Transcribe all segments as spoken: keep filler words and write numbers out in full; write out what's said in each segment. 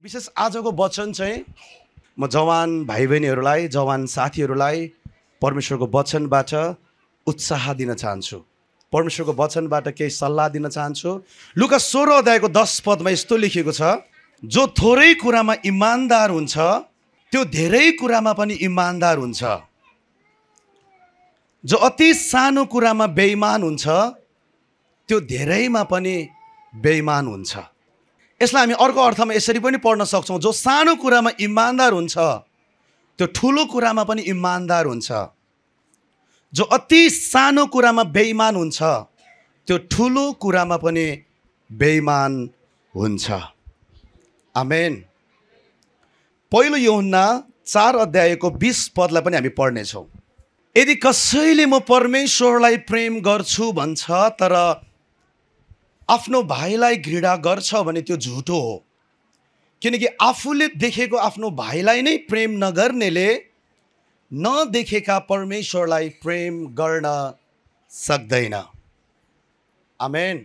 विशेष आजको वचन चाहिँ म जवान भाइ बहिनीहरूलाई जवान साथीहरूलाई परमेश्वरको वचनबाट उत्साह दिन चाहन्छु। परमेश्वरको वचनबाट केही सल्लाह दिन चाहन्छु। लुका सोह्र अध्यायको दस पदमा यस्तो लेखिएको छ, जो थोरै कुरामा इमानदार हुन्छ त्यो धेरै कुरामा पनि इमानदार हुन्छ, जो अति सानो कुरामा बेइमान हुन्छ त्यो धेरैमा पनि बेइमान हुन्छ। यसलाई हामी अर्को अर्थमा यसरी पनि पढ्न सक्छौँ, जो सानो कुरामा इमानदार हुन्छ त्यो ठुलो कुरामा पनि इमानदार हुन्छ, जो अति सानो कुरामा बेइमान हुन्छ त्यो ठुलो कुरामा पनि बेइमान हुन्छ। आमेन। पहिलो यूहन्ना चार अध्यायको बीस पदलाई पनि हामी पढ्नेछौँ। यदि कसैले म परमेश्वरलाई प्रेम गर्छु भन्छ तर आफ्नो भाइलाई घृणा गर्छ भने त्यो झुटो हो, किनकि आफूले देखेको आफ्नो भाइलाई नै प्रेम नगर्नेले नदेखेका परमेश्वरलाई प्रेम गर्न सक्दैन। आमेन।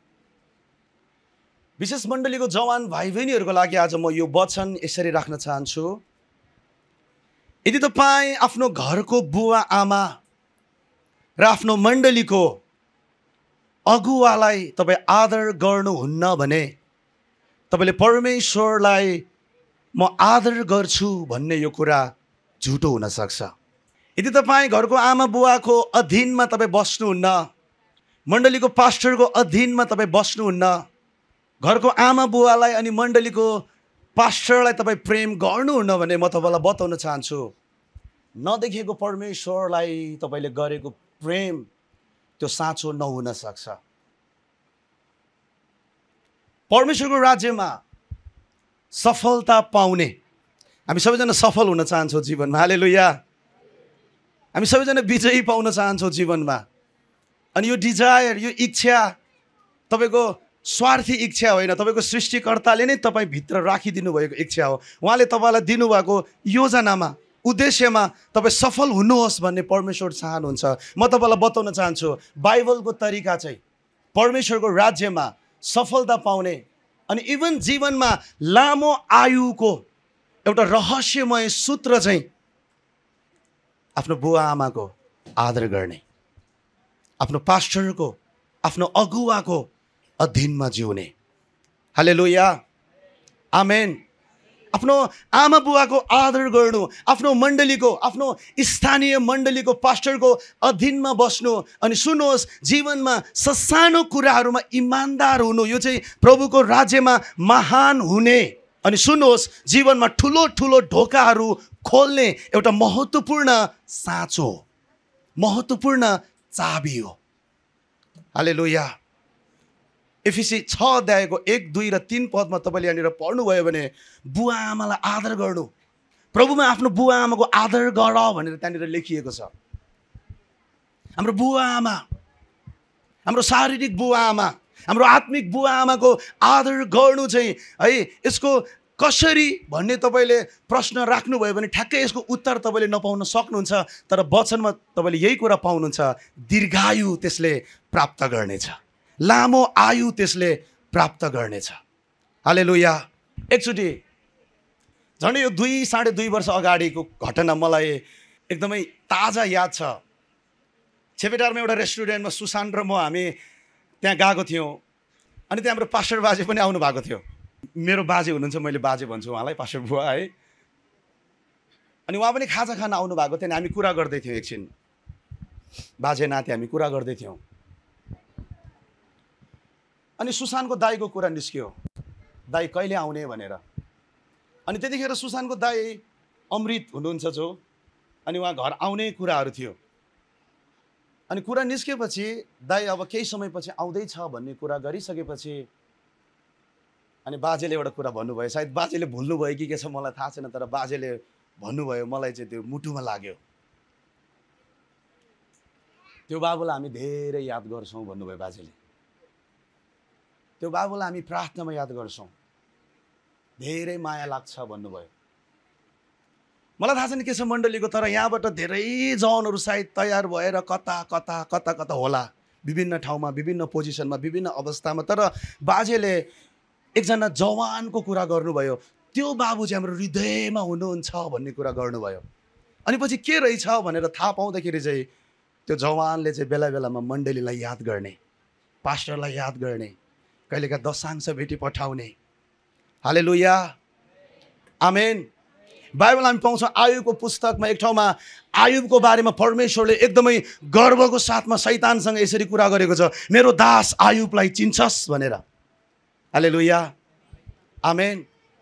विशेष मण्डलीको जवान भाइ बहिनीहरूको लागि आज म यो वचन यसरी राख्न चाहन्छु। यदि तपाईँ आफ्नो घरको बुवा आमा र आफ्नो मण्डलीको अगुवालाई तपाईँ आदर गर्नुहुन्न भने तपाईँले परमेश्वरलाई म आदर गर्छु भन्ने यो कुरा झुटो हुनसक्छ। यदि तपाईँ घरको आमा बुवाको अधीनमा तपाईँ बस्नुहुन्न, मण्डलीको पास्टरको अधीनमा तपाईँ बस्नुहुन्न, घरको आमा बुवालाई अनि मण्डलीको पास्टरलाई तपाईँ प्रेम गर्नुहुन्न भने म तपाईँलाई बताउन चाहन्छु, नदेखेको परमेश्वरलाई तपाईँले गरेको प्रेम त्यो साँचो नहुन सक्छ। परमेश्वरको राज्यमा सफलता पाउने, हामी सबैजना सफल हुन चाहन्छौँ जीवनमा। हालेलुया। हामी सबैजना विजयी पाउन चाहन्छौँ जीवनमा। अनि यो डिजायर, यो इच्छा तपाईँको स्वार्थी इच्छा होइन, तपाईँको सृष्टिकर्ताले नै तपाईँभित्र राखिदिनु भएको इच्छा हो। उहाँले तपाईँलाई दिनुभएको योजनामा, उद्देश्यमा तपाईँ सफल हुनुहोस् भन्ने परमेश्वर चाहनुहुन्छ। म तपाईँलाई बताउन चाहन्छु, बाइबलको तरिका चाहिँ परमेश्वरको राज्यमा सफलता पाउने अनि इभन जीवनमा लामो आयुको एउटा रहस्यमय सूत्र चाहिँ आफ्नो बुवा आमाको आदर गर्ने, आफ्नो पास्टरको, आफ्नो अगुवाको अधीनमा जिउने। हालेलुया। आमेन। आफ्नो आमा बुवाको आदर गर्नु, आफ्नो मण्डलीको, आफ्नो स्थानीय मण्डलीको पास्टरको अधीनमा बस्नु। अनि सुन्नुहोस्, जीवनमा ससानो कुराहरूमा इमानदार हुनु, यो चाहिँ प्रभुको राज्यमा महान हुने। अनि सुन्नुहोस्, जीवनमा ठुलो ठुलो ढोकाहरू खोल्ने एउटा महत्त्वपूर्ण साँचो, महत्त्वपूर्ण चाबी हो। हालेलुया। एफिसी छ अध्यायको एक दुई र तीन पदमा तपाईँले यहाँनिर पढ्नुभयो भने बुवा आमालाई आदर गर्नु, प्रभुमा आफ्नो बुवा आमाको आदर गर भनेर त्यहाँनिर लेखिएको छ। हाम्रो बुवा आमा, हाम्रो शारीरिक बुवा आमा, हाम्रो आत्मिक बुवा आमाको आदर गर्नु चाहिँ है, यसको कसरी भन्ने तपाईँले प्रश्न राख्नुभयो भने ठ्याक्कै यसको उत्तर तपाईँले नपाउन सक्नुहुन्छ। तर वचनमा तपाईँले यही कुरा पाउनुहुन्छ, दीर्घायु त्यसले प्राप्त गर्नेछ, लामो आयु त्यसले प्राप्त गर्नेछ। हालेलुया। एकचोटि झन्डै यो दुई साढे दुई वर्ष अगाडिको घटना मलाई एकदमै ताजा याद छ। छेपेटारमा एउटा रेस्टुरेन्टमा सुशान्त र म हामी त्यहाँ गएको थियौँ। अनि त्यहाँ हाम्रो पास्टर बाजे पनि आउनु भएको थियो। मेरो बाजे हुनुहुन्छ, मैले बाजे भन्छु उहाँलाई, पास्टर बुवा है। अनि उहाँ पनि खाजा खान आउनु भएको थियो। अनि हामी कुरा गर्दै थियौँ, एकछिन बाजे नाते हामी कुरा गर्दै थियौँ। अनि सुशान्तको दाईको कुरा निस्क्यो, दाई कहिले आउने भनेर। अनि त्यतिखेर सुशान्तको दाई अमृत हुनुहुन्छ जो, अनि उहाँ घर आउने कुराहरू थियो। अनि कुरा निस्केपछि दाई अब केही समयपछि आउँदैछ भन्ने कुरा गरिसकेपछि अनि बाजेले एउटा कुरा भन्नुभयो, सायद बाजेले भुल्नुभयो कि के छ मलाई थाहा छैन, तर बाजेले भन्नुभयो, मलाई चाहिँ त्यो मुटुमा लाग्यो, त्यो बाबुलाई हामी धेरै याद गर्छौँ भन्नुभयो बाजेले। त्यो बाबुलाई हामी प्रार्थनामा याद गर्छौँ, धेरै माया लाग्छ भन्नुभयो। मलाई थाहा छैन के छ मण्डलीको, तर यहाँबाट धेरै जवानहरू सायद तयार भएर कता कता कता कता होला, विभिन्न ठाउँमा, विभिन्न पोजिसनमा, विभिन्न अवस्थामा। तर बाजेले एकजना जवानको कुरा गर्नुभयो, त्यो बाबु चाहिँ हाम्रो हृदयमा हुनुहुन्छ भन्ने कुरा गर्नुभयो। अनि पछि के रहेछ भनेर थाहा पाउँदाखेरि चाहिँ त्यो जवानले चाहिँ बेला बेलामा मण्डलीलाई याद गर्ने, पास्टरलाई याद गर्ने, कहिलेका दशांश भेटी पठाउने। हालेलुया, आमेन। बाइबल हामी पाउँछौँ आयुबको पुस्तकमा एक ठाउँमा आयुबको बारेमा परमेश्वरले एकदमै गर्वको साथमा शैतानसँग यसरी कुरा गरेको छ, मेरो दास आयुबलाई चिन्छस् भनेर। हालेलुया, आमेन।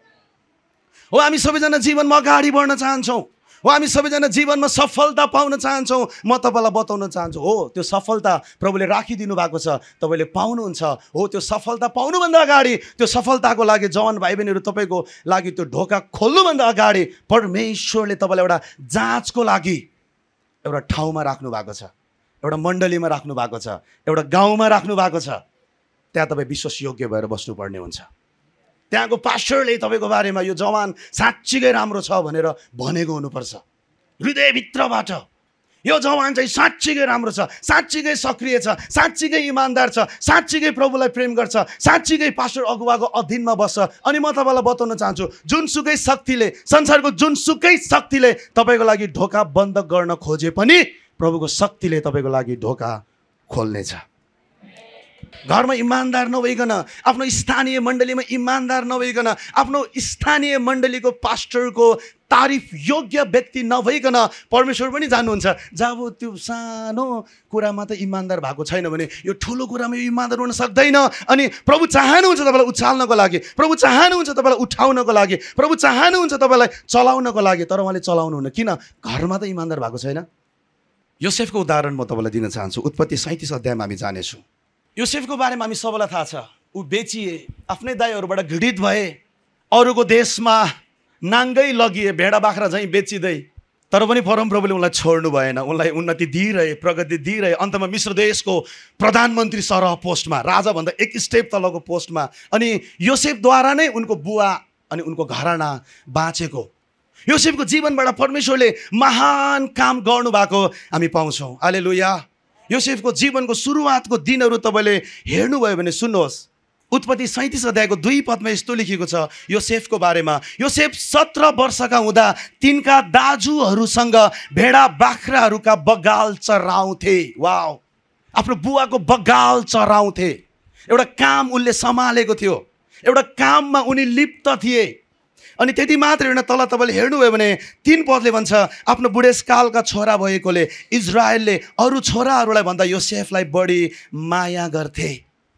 हो, हामी सबैजना जीवनमा अगाडि बढ्न चाहन्छौँ, हो हामी सबैजना जीवनमा सफलता पाउन चाहन्छौँ। म तपाईँलाई बताउन चाहन्छु, हो त्यो सफलता प्रभुले राखिदिनु भएको छ, तपाईँले पाउनुहुन्छ। हो त्यो सफलता पाउनुभन्दा अगाडि, त्यो सफलताको लागि जवान भाइ बहिनीहरू तपाईँको लागि त्यो ढोका खोल्नुभन्दा अगाडि परमेश्वरले तपाईँलाई एउटा जाँचको लागि एउटा ठाउँमा राख्नु भएको छ, एउटा मण्डलीमा राख्नु भएको छ, एउटा गाउँमा राख्नु भएको छ। त्यहाँ तपाईँ विश्वासयोग्य भएर बस्नुपर्ने हुन्छ। त्यहाँको पास्टरले तपाईँको बारेमा यो जवान साँच्चीकै राम्रो छ भनेर भनेको हुनुपर्छ हृदयभित्रबाट। यो जवान चाहिँ साँच्चीकै राम्रो छ, साँच्चीकै सक्रिय छ, साँच्चीकै इमान्दार छ, साँच्चीकै प्रभुलाई प्रेम गर्छ, साँच्चीकै पास्टर अगुवाको अधीनमा बस्छ। अनि म तपाईँलाई बताउन चाहन्छु, जुनसुकै शक्तिले, संसारको जुनसुकै शक्तिले तपाईँको लागि ढोका बन्द गर्न खोजे पनि प्रभुको शक्तिले तपाईँको लागि ढोका खोल्नेछ। घरमा इमान्दार नभइकन, आफ्नो स्थानीय मण्डलीमा इमान्दार नभइकन, आफ्नो स्थानीय मण्डलीको पास्टरको तारिफ योग्य व्यक्ति नभइकन परमेश्वर पनि जान्नुहुन्छ। जब त्यो सानो कुरामा त इमान्दार भएको छैन भने यो ठुलो कुरामा यो इमान्दार हुन सक्दैन। अनि प्रभु चाहनुहुन्छ तपाईँलाई उचाल्नको लागि, प्रभु चाहनुहुन्छ तपाईँलाई उठाउनको लागि, प्रभु चाहनुहुन्छ तपाईँलाई चलाउनको लागि, तर उहाँले चलाउनुहुन्न। किन? घरमा त इमान्दार भएको छैन। योसेफको उदाहरण म तपाईँलाई दिन चाहन्छु। उत्पत्ति सैँतिस अध्यायमा हामी जानेछौँ। योसेफको बारेमा हामी सबैलाई थाहा छ। ऊ बेचिए, आफ्नै दाइहरूबाट घृणित भए, अरूको देशमा नाङ्गै लगिए, भेडा बाख्रा झैँ बेचिँदै, तर पनि परमप्रभुले उनलाई छोड्नु भएन, उनलाई उन्नति दिइरहे, प्रगति दिइरहे। अन्तमा मिश्र देशको प्रधानमन्त्री सरह पोस्टमा, राजाभन्दा एक स्टेप तलको पोस्टमा। अनि योसेफद्वारा नै उनको बुवा अनि उनको घराना बाँचेको। योसेफको जीवनबाट परमेश्वरले महान काम गर्नुभएको हामी पाउँछौँ। हालेलुया। योसेफको जीवनको सुरुवातको दिनहरू तपाईँले हेर्नुभयो भने सुन्नुहोस्, उत्पत्ति सैँतिस अध्यायको दुई पदमा यस्तो लेखिएको छ योसेफको बारेमा। योसेफ सत्र वर्षका हुँदा तिनका दाजुहरूसँग भेडा बाख्राहरूका बगाल चराउँथे। वाउ, आफ्नो बुवाको बगाल चराउँथे। एउटा काम उनले सम्हालेको थियो, एउटा काममा उनी लिप्त थिए। अनि त्यति मात्र होइन, तल तपाईँले हेर्नुभयो भने तीन पदले भन्छ, आफ्नो बुढेसकालका छोरा भएकोले इजरायलले अरू छोराहरूलाई भन्दा योसेफलाई बढी माया गर्थे।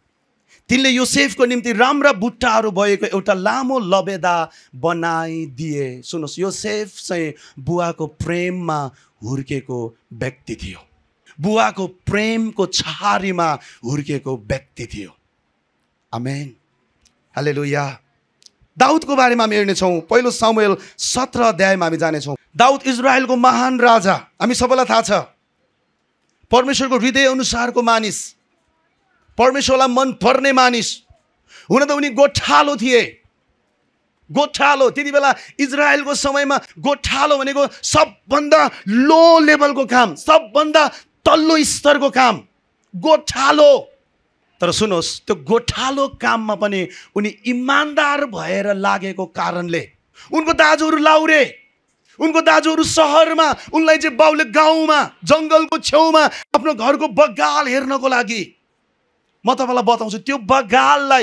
तिनले योसेफको निम्ति राम्रा बुट्टाहरू भएको एउटा लामो लबेदा बनाइदिए। सुन्नुहोस्, योसेफ चाहिँ बुवाको प्रेममा हुर्केको व्यक्ति थियो, बुवाको प्रेमको छहारीमा हुर्केको व्यक्ति थियो। आमेन, हालेलुया। दाउदको बारेमा हामी हेर्नेछौँ। पहिलो सामुएल सत्र अध्यायमा हामी जानेछौँ। दाउद इजरायलको महान राजा, हामी सबैलाई थाहा छ, परमेश्वरको हृदय अनुसारको मानिस, परमेश्वरलाई मन पर्ने मानिस। हुन त उनी गोठालो थिए, गोठालो। त्यति बेला इजरायलको समयमा गोठालो भनेको सबभन्दा लो लेभलको काम, सबभन्दा तल्लो स्तरको काम, गोठालो। तर सुन्नुहोस्, त्यो गोठालो काममा पनि उनी इमान्दार भएर लागेको कारणले उनको दाजुहरू लाउरे, उनको दाजुहरू सहरमा, उनलाई चाहिँ बाउले गाउँमा जङ्गलको छेउमा आफ्नो घरको बगाल हेर्नको लागि। म तपाईँलाई बताउँछु, त्यो बगाललाई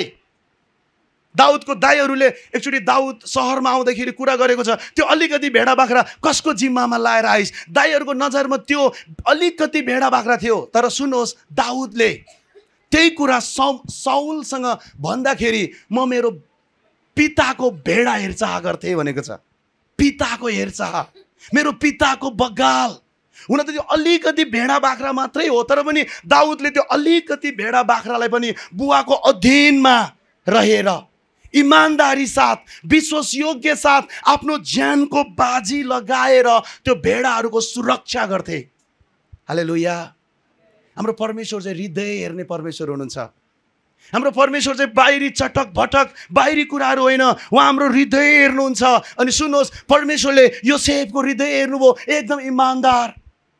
दाउदको दाइहरूले एकचोटि दाउद सहरमा आउँदाखेरि कुरा गरेको छ, त्यो अलिकति भेडा बाख्रा कसको जिम्मामा लाएर आइस। दाइहरूको नजरमा त्यो अलिकति भेडा बाख्रा थियो। तर सुन्नुहोस्, दाउदले त्यही कुरा सौ साउलसँग भन्दाखेरि म मेरो पिताको भेडा हेरचाह गर्थेँ भनेको छ। पिताको हेरचाह, मेरो पिताको बगाल। हुन त त्यो अलिकति भेडा बाख्रा मात्रै हो, तर पनि दाउदले त्यो अलिकति भेडा बाख्रालाई पनि बुवाको अधीनमा रहेर इमान्दारी साथ, विश्वासयोग्य साथ आफ्नो ज्यानको बाजी लगाएर त्यो भेडाहरूको सुरक्षा गर्थे। हालेलुया। हाम्रो परमेश्वर चाहिँ हृदय हेर्ने परमेश्वर हुनुहुन्छ। हाम्रो परमेश्वर चाहिँ बाहिरी चटक भटक बाहिरी कुराहरू होइन, उहाँ हाम्रो हृदय हेर्नुहुन्छ। अनि सुन्नुहोस्, परमेश्वरले योसेफको हृदय हेर्नुभयो, एकदम इमान्दार,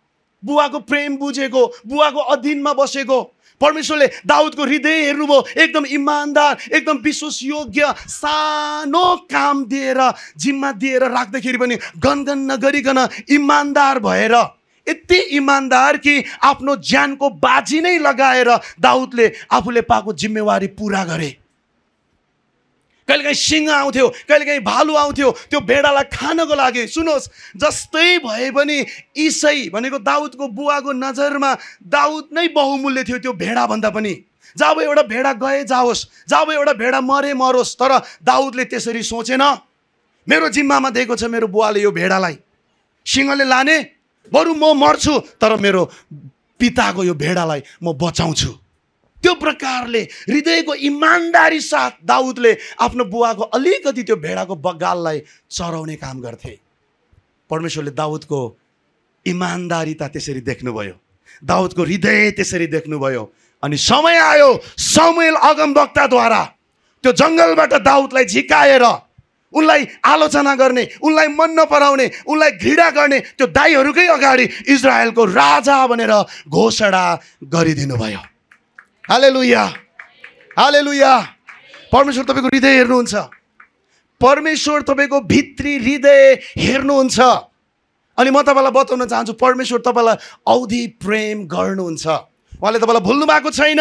बुवाको प्रेम बुझेको, बुवाको अधीनमा बसेको। परमेश्वरले दाउदको हृदय हेर्नुभयो, एकदम इमान्दार, एकदम विश्वासयोग्य, सानो काम दिएर जिम्मा दिएर राख्दाखेरि पनि गनगन नगरिकन इमान्दार भएर, यति इमान्दार कि आफ्नो ज्यानको बाजी नै लगाएर दाउदले आफूले पाएको जिम्मेवारी पुरा गरे। कहिलेकाहीँ सिंह आउँथ्यो, कहिलेकाहीँ भालु आउँथ्यो त्यो भेडालाई खानको लागि। सुन्नुहोस्, जस्तै भए पनि इसै भनेको दाउदको बुवाको नजरमा दाउद नै बहुमूल्य थियो त्यो भेडाभन्दा पनि। जब एउटा भेडा गए जाओस्, जब एउटा भेडा मरे मरोस्, तर दाउदले त्यसरी सोचेन। मेरो जिम्मामा दिएको छ मेरो बुवाले यो भेडालाई, सिंहले लाने, बरु म मर्छु तर मेरो पिताको यो भेडालाई म बचाउँछु। त्यो प्रकारले हृदयको इमान्दारी साथ दाउदले आफ्नो बुवाको अलिकति त्यो भेडाको बगाललाई चराउने काम गर्थे। परमेश्वरले दाउदको इमान्दारिता त्यसरी देख्नुभयो, दाउदको हृदय त्यसरी देख्नुभयो। अनि समय आयो, शमूएल अगमवक्ताद्वारा त्यो जङ्गलबाट दाउदलाई झिकाएर उनलाई आलोचना गर्ने, उनलाई मन नपराउने, उनलाई घृणा गर्ने त्यो दाइहरूकै अगाडि इजरायलको राजा भनेर घोषणा गरिदिनु भयो। हालेलुया, हालेलुया। परमेश्वर तपाईँको हृदय हेर्नुहुन्छ, परमेश्वर तपाईँको भित्री हृदय हेर्नुहुन्छ। अनि म तपाईँलाई बताउन चाहन्छु, परमेश्वर तपाईँलाई औधी प्रेम गर्नुहुन्छ। उहाँले तपाईँलाई भुल्नु भएको छैन।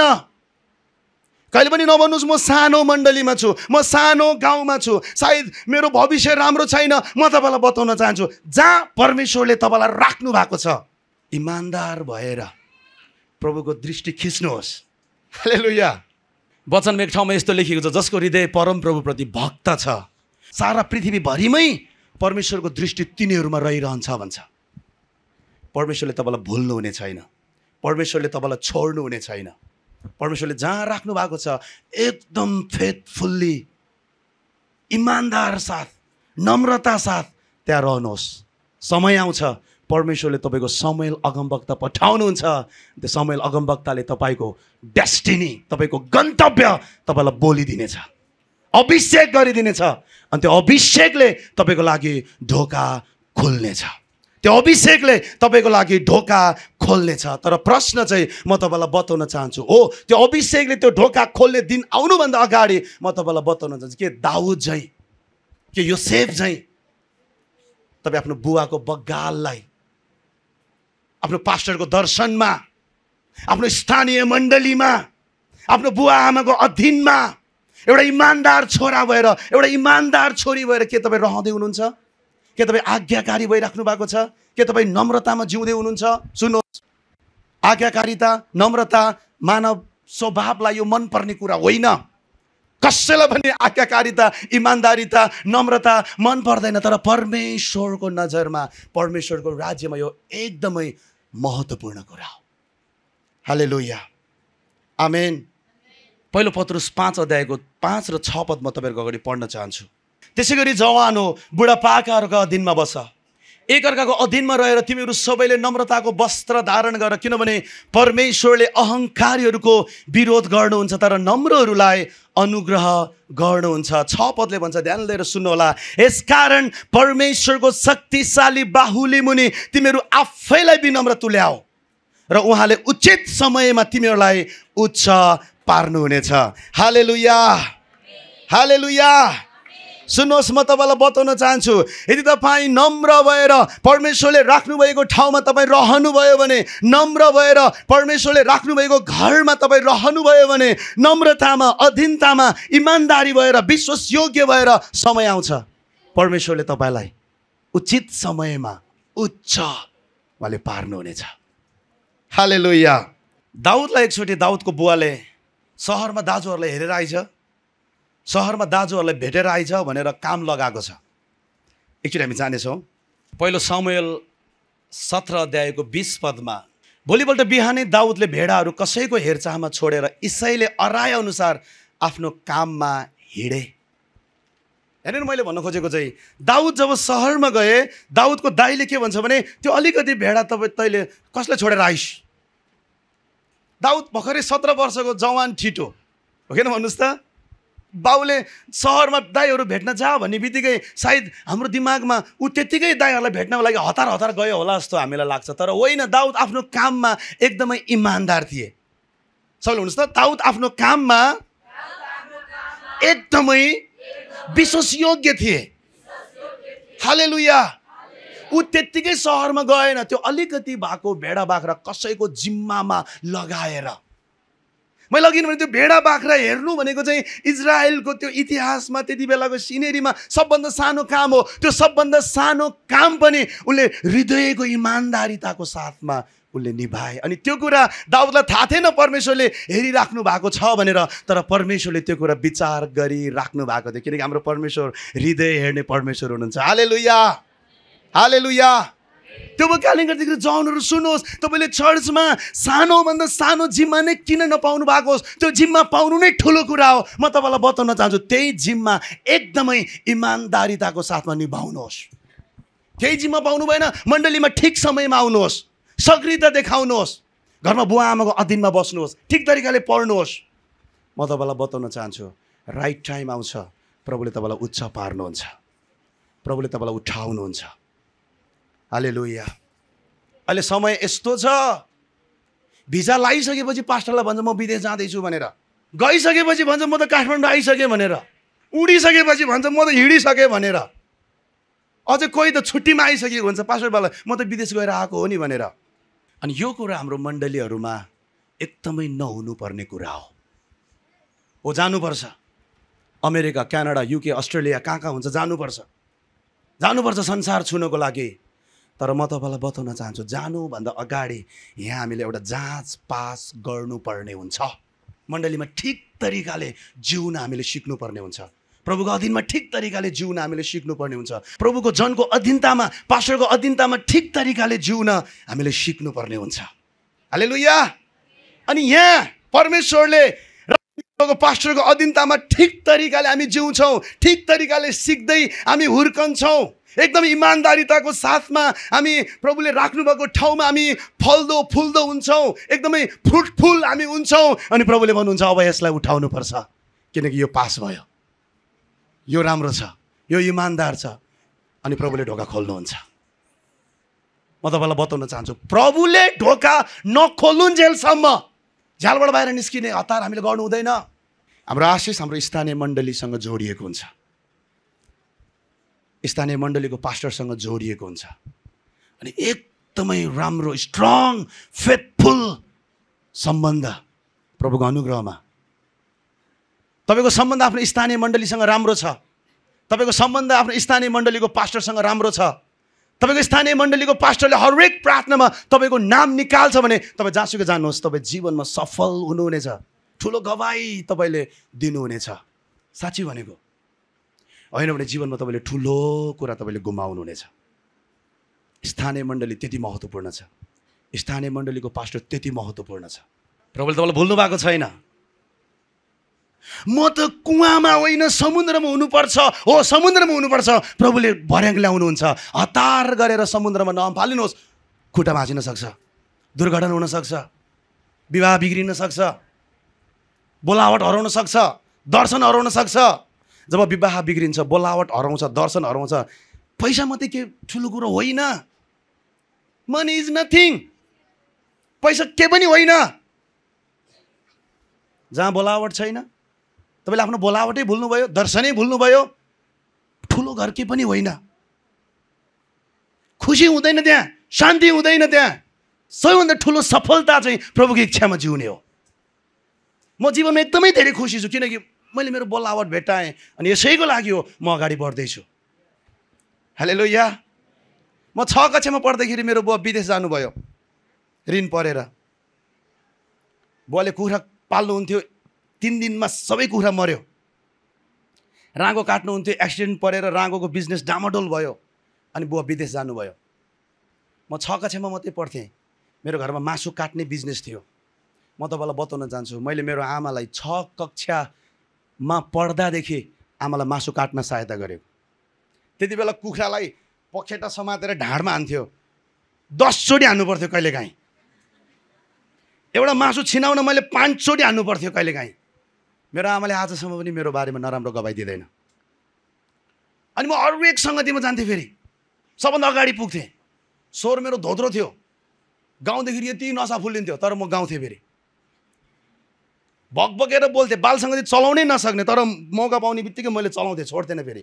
कहिले पनि नभन्नुहोस् म सानो मण्डलीमा छु, म सानो गाउँमा छु, सायद मेरो भविष्य राम्रो छैन। म तपाईँलाई बताउन चाहन्छु, जहाँ परमेश्वरले तपाईँलाई राख्नु भएको छ, इमान्दार भएर प्रभुको दृष्टि खिच्नुहोस्। हालेलुया। वचनमा एक ठाउँमा यस्तो लेखिएको छ, जसको हृदय परम प्रभुप्रति भक्त छ, सारा पृथ्वीभरिमै परमेश्वरको दृष्टि तिनीहरूमा रहिरहन्छ भन्छ। परमेश्वरले तपाईँलाई भुल्नु हुने छैन, परमेश्वरले तपाईँलाई छोड्नु हुने छैन। परमेश्वरले जहाँ राख्नु भएको छ एकदम फेथफुल्ली, इमान्दार साथ, नम्रता साथ त्यहाँ रहनुहोस्। समय आउँछ परमेश्वरले तपाईँको शमूएल अगमवक्ता पठाउनुहुन्छ। त्यो शमूएल अगमवक्ताले तपाईँको डेस्टिनी, तपाईँको गन्तव्य तपाईँलाई बोलिदिनेछ, अभिषेक गरिदिनेछ। अनि त्यो अभिषेकले तपाईँको लागि ढोका खोल्नेछ, त्यो अभिषेकले तपाईँको लागि ढोका खोल्नेछ। तर प्रश्न चाहिँ म तपाईँलाई बताउन चाहन्छु, हो त्यो अभिषेकले त्यो ढोका खोल्ने दिन आउनुभन्दा अगाडि म तपाईँलाई बताउन चाहन्छु के दाउद झैँ, के योसेफ झैँ तपाईँ आफ्नो बुवाको बगाललाई, आफ्नो पास्टरको दर्शनमा, आफ्नो स्थानीय मण्डलीमा, आफ्नो बुवा आमाको अधीनमा एउटा इमान्दार छोरा भएर, एउटा इमान्दार छोरी भएर के तपाईँ रहँदै हुनुहुन्छ? के तपाईँ आज्ञाकारी भइराख्नु भएको छ? के तपाईँ नम्रतामा जिउँदै हुनुहुन्छ? सुन्नुहोस्, आज्ञाकारिता, नम्रता मानव स्वभावलाई यो मनपर्ने कुरा होइन। कसैलाई पनि आज्ञाकारिता, इमान्दारिता, नम्रता मन पर्दैन। तर परमेश्वरको नजरमा, परमेश्वरको राज्यमा यो एकदमै महत्त्वपूर्ण कुरा हो। हालेलुया, आमेन। पहिलो पत्रुस पाँच अध्यायको पाँच र छ पद म तपाईँहरूको अगाडि पढ्न चाहन्छु। त्यसै गरी जवान हो, बुढापाकाहरूको अधीनमा बस, एकअर्काको अधीनमा रहेर तिमीहरू सबैले नम्रताको वस्त्र धारण गर, किनभने परमेश्वरले अहङ्कारीहरूको विरोध गर्नुहुन्छ तर नम्रहरूलाई अनुग्रह गर्नुहुन्छ। छ पदले भन्छ, ध्यान दिएर सुन्नुहोला, यसकारण परमेश्वरको शक्तिशाली बाहुली मुनि तिमीहरू आफैलाई विनम्र तुल्याऊ र उहाँले उचित समयमा तिमीहरूलाई उच्च पार्नुहुनेछ। हालेलुया, हालेलुया। सुन्नुहोस्, म तपाईँलाई बताउन चाहन्छु, यदि तपाईँ नम्र भएर परमेश्वरले राख्नुभएको ठाउँमा तपाईँ रहनुभयो भने, नम्र भएर परमेश्वरले राख्नुभएको घरमा तपाईँ रहनुभयो भने, नम्रतामा, अधीनतामा, इमान्दारी भएर, विश्वासयोग्य भएर, समय आउँछ परमेश्वरले तपाईँलाई उचित समयमा उच्च उहाँले पार्नुहुनेछ। हालेलुया। दाउदलाई एकचोटि दाउदको बुवाले सहरमा दाजुहरूलाई हेरेर आइछ, सहरमा दाजुहरूलाई भेटेर आइछ भनेर काम लगाएको छ। एकचोटि हामी जानेछौँ पहिलो शमूएल सत्र अध्यायको बिस पदमा, भोलिपल्ट बिहानै दाउदले भेडाहरू कसैको हेरचाहमा छोडेर इसैले अराएअनुसार आफ्नो काममा हिँडे। हेर्नु, मैले भन्न खोजेको चाहिँ, दाउद जब सहरमा गए, दाउदको दाइले के भन्छ भने, त्यो अलिकति भेडा तपाईँ तैँले कसले छोडेर आइस्? दाउद भर्खरै सत्र वर्षको जवान ठिटो हो, किन भन्नुहोस् त? बाउले सहरमा दाईहरू भेट्न जा भन्ने बित्तिकै सायद हाम्रो दिमागमा ऊ त्यत्तिकै दाईहरूलाई भेट्नको लागि हतार हतार गयो होला जस्तो हामीलाई लाग्छ। तर होइन, दाउद आफ्नो काममा एकदमै इमान्दार थिए। सबैले हुनुहोस् त, दाउद आफ्नो काममा एकदमै विश्वासयोग्य थिए। हालेलुया। ऊ त्यत्तिकै सहरमा गएन, त्यो अलिकति भएको भेडा बाख्रा कसैको जिम्मामा लगाएर। मैले अघि भने त्यो भेडा बाख्रा हेर्नु भनेको चाहिँ इजरायलको त्यो इतिहासमा त्यति बेलाको सिनेरीमा सबभन्दा सानो काम हो। त्यो सबभन्दा सानो काम पनि उसले हृदयको इमान्दारिताको साथमा उसले निभाए। अनि त्यो कुरा दाउदलाई थाहा थिएन परमेश्वरले हेरिराख्नु भएको छ भनेर, तर परमेश्वरले त्यो कुरा विचार गरिराख्नु भएको थियो, किनकि हाम्रो परमेश्वर हृदय हेर्ने परमेश्वर हुनुहुन्छ। हालेलुया, हालेलुया। त्यो कारणले गर्दाखेरि जवानहरू सुन्नुहोस्, तपाईँले चर्चमा सानोभन्दा सानो जिम्मा नै किन नपाउनु भएको होस्, त्यो जिम्मा पाउनु नै ठुलो कुरा हो। म तपाईँलाई बताउन चाहन्छु, त्यही जिम्मा एकदमै इमान्दारिताको साथमा निभाउनुहोस्। त्यही जिम्मा पाउनु भएन, मण्डलीमा ठिक समयमा आउनुहोस्, सक्रियता देखाउनुहोस्, घरमा बुवा आमाको अधीनमा बस्नुहोस्, ठिक तरिकाले पढ्नुहोस्। म तपाईँलाई बताउन चाहन्छु, राइट टाइम आउँछ, प्रभुले तपाईँलाई उच्च पार्नुहुन्छ, प्रभुले तपाईँलाई उठाउनुहुन्छ। हालेलुया। अहिले समय यस्तो छ, भिजा लगाइसकेपछि पास्टरलाई भन्छ म विदेश जाँदैछु भनेर, गइसकेपछि भन्छ म त काठमाडौँ आइसकेँ भनेर, उडिसकेपछि भन्छ म त हिँडिसकेँ भनेर, अझै कोही त छुट्टीमा आइसकेको हुन्छ पास्टरबालाई म त विदेश गएर आएको हो नि भनेर। अनि यो कुरा हाम्रो मण्डलीहरूमा एकदमै नहुनुपर्ने कुरा हो। हो जानुपर्छ, अमेरिका, क्यानाडा, युके, अस्ट्रेलिया, कहाँ कहाँ हुन्छ जानुपर्छ, जानुपर्छ संसार छुनको लागि। तर म तपाईँलाई बताउन चाहन्छु, जानुभन्दा अगाडि यहाँ हामीले एउटा जाँच पास गर्नुपर्ने हुन्छ। मण्डलीमा ठिक तरिकाले जिउन हामीले सिक्नुपर्ने हुन्छ, प्रभुको अधीनमा ठिक तरिकाले जिउन हामीले सिक्नुपर्ने हुन्छ, प्रभुको जनको अधीनतामा, पास्टरको अधीनतामा ठिक तरिकाले जिउन हामीले सिक्नुपर्ने हुन्छ। हालेलुया। अनि यहाँ परमेश्वरले पास्टरको अधीनतामा ठिक तरिकाले हामी जिउँछौँ, ठिक तरिकाले सिक्दै हामी हुर्कन्छौँ, एकदम इमान्दारिताको साथमा हामी प्रभुले राख्नुभएको ठाउँमा हामी फल्दो फुल्दो हुन्छौँ, एकदमै फ्रुटफुल हामी हुन्छौँ। अनि प्रभुले भन्नुहुन्छ अब यसलाई उठाउनुपर्छ, किनकि यो पास भयो, यो राम्रो छ, यो इमान्दार छ। अनि प्रभुले ढोका खोल्नुहुन्छ। म तपाईँलाई बताउन चाहन्छु, प्रभुले ढोका नखोलुन्जेलसम्म झ्यालबाट बाहिर निस्किने हतार हामीले गर्नु हुँदैन। हाम्रो आशिष हाम्रो स्थानीय मण्डलीसँग जोडिएको हुन्छ, स्थानीय मण्डलीको पास्टरसँग जोडिएको हुन्छ। अनि एकदमै राम्रो स्ट्रङ फेथफुल सम्बन्ध प्रभुको अनुग्रहमा। तपाईँको सम्बन्ध आफ्नो स्थानीय मण्डलीसँग राम्रो छ, तपाईँको सम्बन्ध आफ्नो स्थानीय मण्डलीको पास्टरसँग राम्रो छ, तपाईँको स्थानीय मण्डलीको पास्टरले हरेक प्रार्थनामा तपाईँको नाम निकाल्छ भने तपाईँ जहाँसुकै जानुहोस्, तपाईँ जीवनमा सफल हुनुहुनेछ, ठुलो गवाई तपाईँले दिनुहुनेछ। साँच्ची भनेको होइन भने जीवनमा तपाईँले ठुलो कुरा तपाईँले गुमाउनुहुनेछ। स्थानीय मण्डली त्यति महत्त्वपूर्ण छ, स्थानीय मण्डलीको पास्टर त्यति महत्त्वपूर्ण छ। प्रभुले तपाईँलाई भुल्नु भएको छैन। म त कुवामा होइन समुद्रमा हुनुपर्छ, हो समुद्रमा हुनुपर्छ, प्रभुले भर्याङ ल्याउनुहुन्छ। हतार गरेर समुद्रमा नफालिनुहोस्, खुट्टा भाँचिन सक्छ, दुर्घटना हुनसक्छ, विवाह बिग्रिन सक्छ, बोलावट हराउन सक्छ, दर्शन हराउन सक्छ। जब विवाह बिग्रिन्छ, बोलावट हराउँछ, दर्शन हराउँछ, पैसा मात्रै के ठुलो कुरो होइन। मनी इज नथिङ, पैसा के पनि होइन। जहाँ बोलावट छैन, तपाईँले आफ्नो बोलावटै भुल्नुभयो, दर्शनै भुल्नुभयो, ठुलो घर के पनि होइन। खुसी हुँदैन त्यहाँ, शान्ति हुँदैन त्यहाँ। सबैभन्दा ठुलो सफलता चाहिँ प्रभुको इच्छामा जिउने हो। म जीवनमा एकदमै धेरै खुसी छु, किनकि मैले मेरो बोलावट भेटाएँ अनि यसैको लागि हो म अगाडि बढ्दैछु। हालेलुया। म छ कक्षामा पढ्दाखेरि मेरो बुवा विदेश जानुभयो, ऋण परेर। बुवाले कुखुरा पाल्नुहुन्थ्यो, तिन दिनमा सबै कुखुरा मऱ्यो। राँगो काट्नुहुन्थ्यो, एक्सिडेन्ट परेर राँगोको बिजनेस डामाडोल भयो, अनि बुवा विदेश जानुभयो। म छ कक्षामा मात्रै पढ्थेँ, मेरो घरमा मासु काट्ने बिजनेस थियो। म तपाईँलाई बताउन चाहन्छु, मैले मेरो आमालाई छ कक्षामा पढ्दादेखि आमालाई मासु काट्न सहायता गरेको। त्यति बेला कुखुरालाई पखेटा समातेर ढाडमा हान्थ्यो, दसचोटि हान्नु पर्थ्यो कहिलेकाहीँ। एउटा मासु छिनाउन मैले पाँचचोटि हान्नु पर्थ्यो कहिलेकाहीँ। मेरो आमाले आजसम्म पनि मेरो बारेमा नराम्रो गवाई दिँदैन। अनि म अरू एक सङ्गतिमा जान्थेँ, फेरि सबभन्दा अगाडि पुग्थेँ। स्वर मेरो धोत्रो थियो, गाउँदाखेरि यति नसा फुलिन्थ्यो, तर म गाउँथेँ। फेरि भकभकेर बोल्थेँ, बालसँग चलाउनै नसक्ने, तर मौका पाउने बित्तिकै मैले चलाउँथेँ, छोड्थेन फेरि।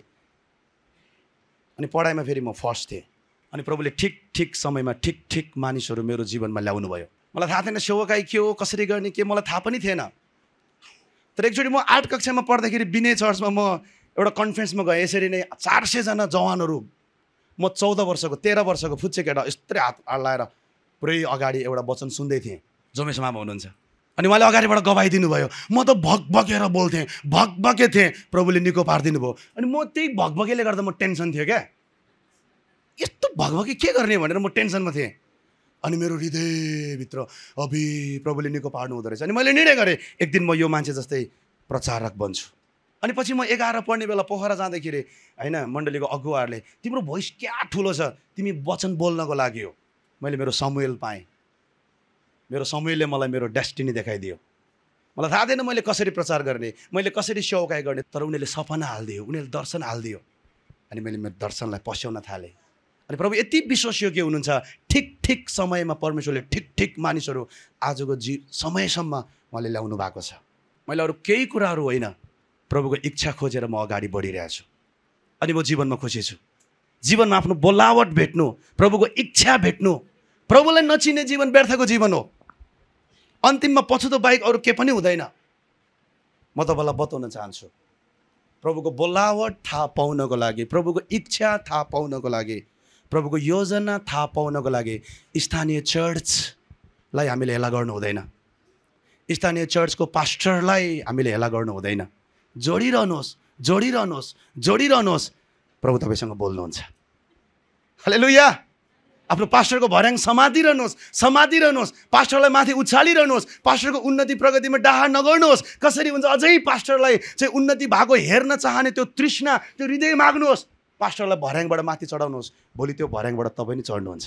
अनि पढाइमा फेरि म फर्स्ट थिएँ। अनि प्रभुले ठिक ठिक समयमा ठिक ठिक मानिसहरू मेरो जीवनमा ल्याउनु भयो। मलाई थाहा थिएन सेवकाई के हो, कसरी गर्ने के, मलाई थाहा पनि थिएन। तर एकचोटि म आठ कक्षामा पढ्दाखेरि बिने चर्चमा म एउटा कन्फरेन्समा गएँ। यसरी नै चार सयजना जवानहरू, म चौध वर्षको तेह्र वर्षको फुच्चे केटा, यस्तै हात अड्लाएर पुरै अगाडि एउटा वचन सुन्दै थिएँ। जोमेश मामा हुनुहुन्छ। अनि उहाँले अगाडिबाट गवाई दिनुभयो। म त भकभकेर बोल्थेँ, भकभके थिएँ। प्रभुले निको पारिदिनु भयो। अनि म त्यही भकभकेले गर्दा म टेन्सन थियो क्या, यस्तो भकभके के गर्ने भनेर म टेन्सनमा थिएँ। अनि मेरो हृदयभित्र अभि प्रभुले निको पार्नु हुँदो रहेछ। अनि मैले निर्णय गरेँ, एक दिन म यो मान्छे जस्तै प्रचारक बन्छु। अनि पछि म एघार पढ्ने बेला पोखरा जाँदाखेरि होइन, मण्डलीको अगुवाहरूले तिम्रो भोइस क्या ठुलो छ, तिमी वचन बोल्नको लागि हो। मैले मेरो समुएल पाएँ। मेरो समुएलले मलाई मेरो डेस्टिनी देखाइदियो। मलाई थाहा थिएन मैले कसरी प्रचार गर्ने, मैले कसरी सेवकाई गर्ने, तर उनीहरूले सपना हालिदियो, उनीहरूले दर्शन हालिदियो। अनि मैले मेरो दर्शनलाई पस्याउन थालेँ। अनि प्रभु यति विश्वसयोग्य हुनुहुन्छ, ठिक ठिक समयमा परमेश्वरले ठिक ठिक मानिसहरू आजको जी समयसम्म उहाँले ल्याउनु भएको छ। मैले अरू केही कुराहरू होइन, प्रभुको इच्छा खोजेर म अगाडि बढिरहेको छु। अनि म जीवनमा खुसी छु। जीवनमा आफ्नो बोलावट भेट्नु, प्रभुको इच्छा भेट्नु, प्रभुलाई नचिने जीवन व्यर्थको जीवन हो। अन्तिममा पछुतो बाहेक अरू के पनि हुँदैन। म तपाईँलाई बताउन चाहन्छु, प्रभुको बोलावट थाहा पाउनको लागि, प्रभुको इच्छा थाहा पाउनको लागि, प्रभुको योजना थाहा पाउनको लागि स्थानीय चर्चलाई हामीले हेला गर्नु हुँदैन। स्थानीय चर्चको पास्टरलाई हामीले हेला गर्नु हुँदैन। जोडिरहनुहोस्, जोडिरहनुहोस्, जोडिरहनुहोस्। प्रभु तपाईँसँग बोल्नुहुन्छ। हालेलुया। आफ्नो पास्टरको भर्याङ समातिरहनुहोस्, समातिरहनुहोस्। पास्टरलाई माथि उछालिरहनुहोस्। पास्टरको उन्नति प्रगतिमा डाहा नगर्नुहोस्। कसरी हुन्छ, अझै पास्टरलाई चाहिँ उन्नति भएको हेर्न चाहने त्यो तृष्णा, त्यो हृदय माग्नुहोस्। पास्टरलाई भर्याङबाट माथि चढाउनुहोस्। भोलि त्यो भर्याङबाट तपाईँ पनि चढ्नुहुन्छ।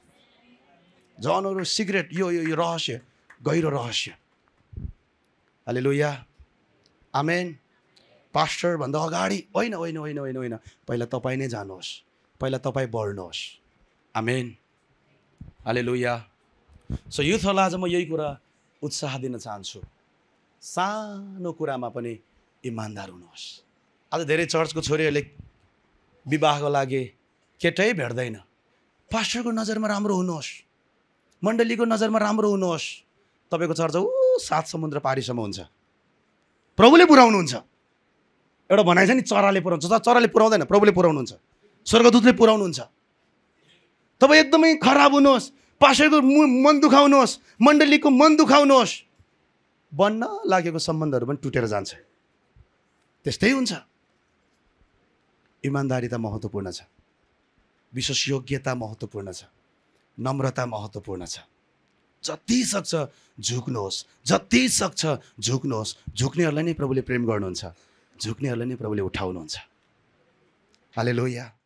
जनहरू सिक्रेट, यो यो यो रहस्य, गहिरो रहस्य। हालेलुया, आमेन। पास्टर भन्दा अगाडि होइन होइन होइन होइन होइन पहिला तपाईँ नै जानुहोस्, पहिला तपाईँ बढ्नुहोस्। आमेन, हालेलुया। सो युथहरूलाई आज म यही कुरा उत्साह दिन चाहन्छु, सानो कुरामा पनि इमान्दार हुनुहोस्। आज धेरै चर्चको छोरीहरूले विवाहको लागि केटै भेट्दैन। पास्टरको नजरमा राम्रो हुनुहोस्, मण्डलीको नजरमा राम्रो हुनुहोस्। तपाईँको चर्च ऊ सात समुद्र पारीसम्म हुन्छ, प्रभुले पुर्याउनुहुन्छ। एउटा भनाइ छ नि, चराले पुर्याउँछ, चराले पुर्याउँदैन, प्रभुले पुर्याउनुहुन्छ, स्वर्गदूतले पुर्याउनुहुन्छ। तपाईँ एकदमै खराब हुनुहोस्, पास्टरको मन दुखाउनुहोस्, मण्डलीको मन दुखाउनुहोस्, बन्न लागेको सम्बन्धहरू पनि टुटेर जान्छ। त्यस्तै हुन्छ। इमान्दारिता महत्त्वपूर्ण छ, विश्वसयोग्यता महत्त्वपूर्ण छ, नम्रता महत्त्वपूर्ण छ। जति सक्छ झुक्नुहोस्, जति सक्छ झुक्नुहोस्। झुक्नेहरूलाई नै प्रभुले प्रेम गर्नुहुन्छ, झुक्नेहरूलाई नै प्रभुले उठाउनुहुन्छ। हालेलुया।